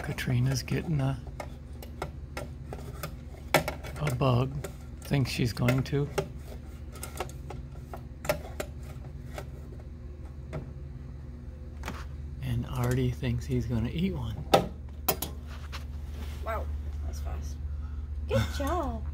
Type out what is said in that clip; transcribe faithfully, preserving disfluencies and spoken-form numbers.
Katrina's getting a, a bug. Thinks she's going to. And Artie thinks he's going to eat one. Wow, that was fast. Good job.